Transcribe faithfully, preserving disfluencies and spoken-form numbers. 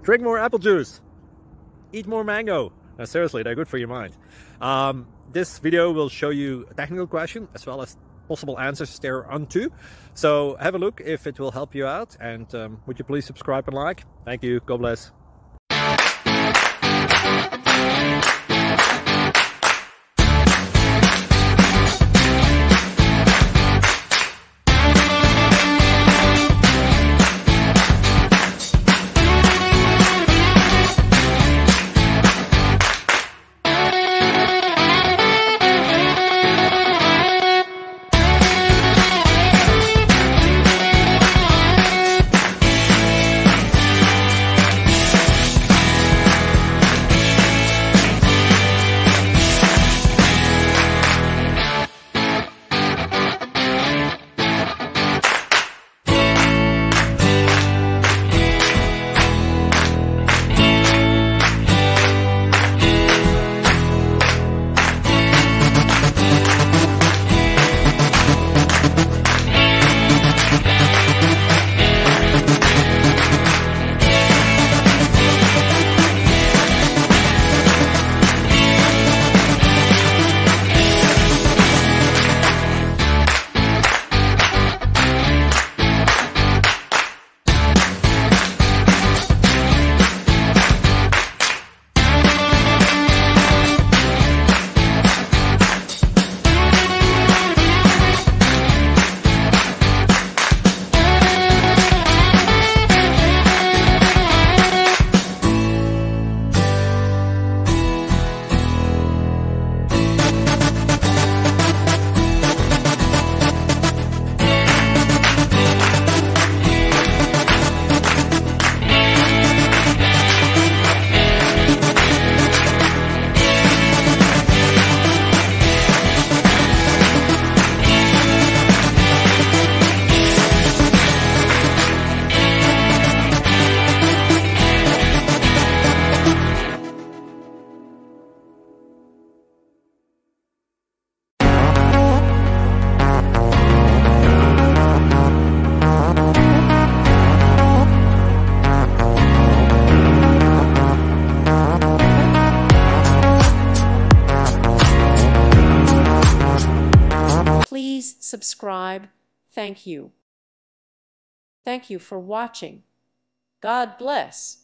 Drink more apple juice. Eat more mango. No, seriously, they're good for your mind. Um, this video will show you a technical question as well as possible answers thereunto. So have a look if it will help you out, and um, would you please subscribe and like? Thank you. God bless. Please subscribe. Thank you. Thank you for watching. God bless.